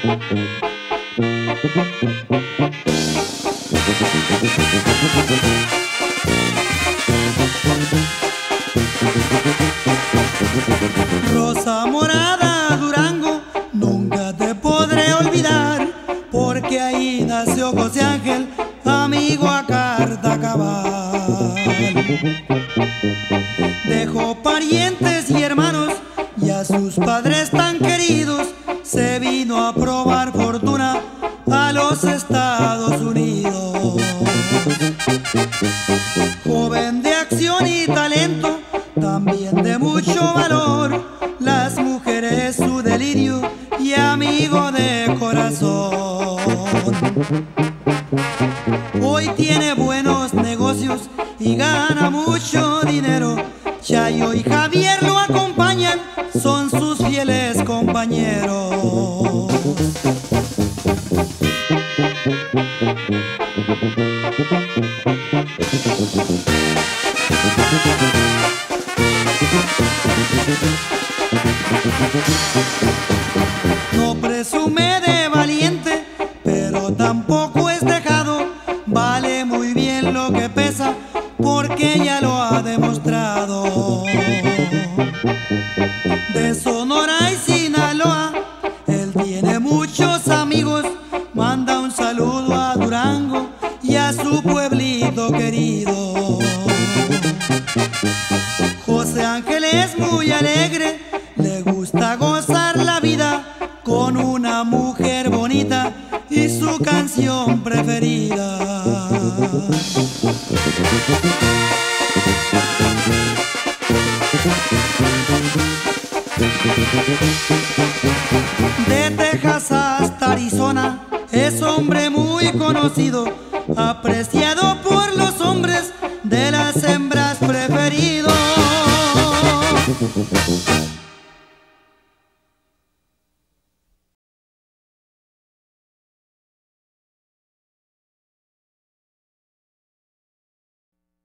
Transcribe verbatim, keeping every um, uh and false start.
Rosa morada, Durango, nunca te podré olvidar, porque ahí nació José Ángel, amigo a carta cabal. Dejó parientes y hermanos y a sus padres tan queridos, se vino a probar fortuna a los Estados Unidos. Joven de acción y talento, también de mucho valor, las mujeres su delirio y amigo de corazón. Hoy tiene buenos negocios y gana mucho dinero. Chayo y Javier lo acompañan, son sus fieles compañeros. No presume de valiente, pero tampoco es dejado. Vale muy bien lo que pesa, porque ya lo ha demostrado. De Sonora y Sinaloa, él tiene muchos amigos. Manda un saludo a Durango y a su pueblito querido. José Ángel es muy alegre, le gusta gozar la vida con una mujer bonita y su canción preferida. De Texas hasta Arizona es hombre muy conocido, apreciado por los hombres, de las hembras preferido.